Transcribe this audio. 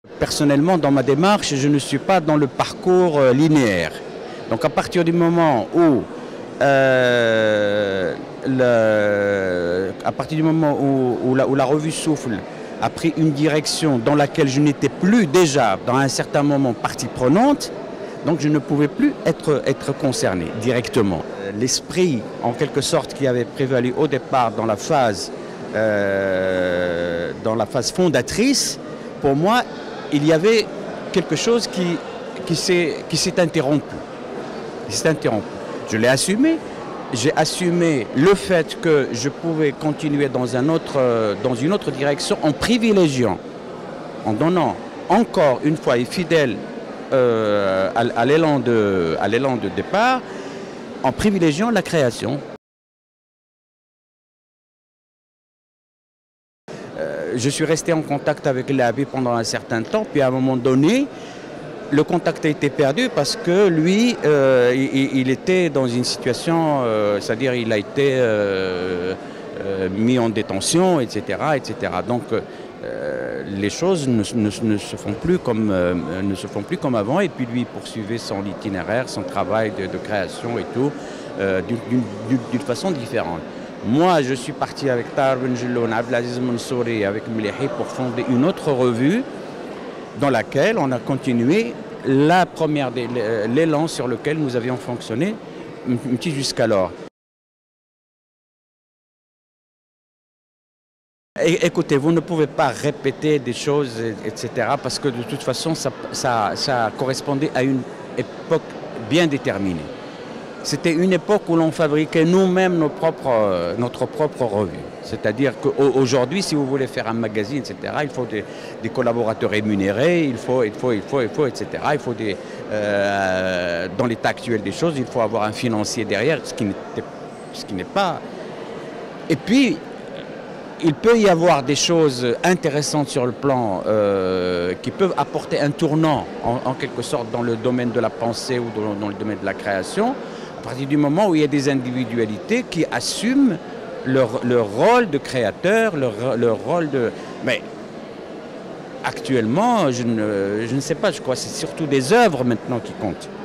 Personnellement, dans ma démarche, je ne suis pas dans le parcours linéaire. Donc à partir du moment où, la revue Souffle a pris une direction dans laquelle je n'étais plus déjà, dans un certain moment, partie prenante, donc je ne pouvais plus être concerné directement. L'esprit, en quelque sorte, qui avait prévalu au départ dans la phase fondatrice, pour moi, il y avait quelque chose qui s'est interrompu. Je l'ai assumé. J'ai assumé le fait que je pouvais continuer dans une autre direction en privilégiant, en donnant encore une fois et fidèle à l'élan de départ, en privilégiant la création. Je suis resté en contact avec l'Abbé pendant un certain temps, puis à un moment donné, le contact a été perdu parce que lui, il était dans une situation, c'est-à-dire il a été mis en détention, etc. Donc les choses ne se font plus comme avant, et puis lui il poursuivait son itinéraire, son travail de création et tout, d'une façon différente. Moi, je suis parti avec Tahar Ben Jelloun, Abdelaziz Mansouri, avec Mlihi pour fonder une autre revue dans laquelle on a continué l'élan sur lequel nous avions fonctionné jusqu'alors. Écoutez, vous ne pouvez pas répéter des choses, etc., parce que de toute façon, ça correspondait à une époque bien déterminée. C'était une époque où l'on fabriquait nous-mêmes notre propre revue. C'est-à-dire qu'aujourd'hui, si vous voulez faire un magazine, etc., il faut des collaborateurs rémunérés, il faut, etc. Dans l'état actuel des choses, il faut avoir un financier derrière, ce qui n'est pas... Et puis, il peut y avoir des choses intéressantes sur le plan qui peuvent apporter un tournant, en quelque sorte, dans le domaine de la pensée ou dans le domaine de la création, à partir du moment où il y a des individualités qui assument leur rôle de créateur, leur rôle de... Mais actuellement, je ne sais pas, je crois que c'est surtout des œuvres maintenant qui comptent.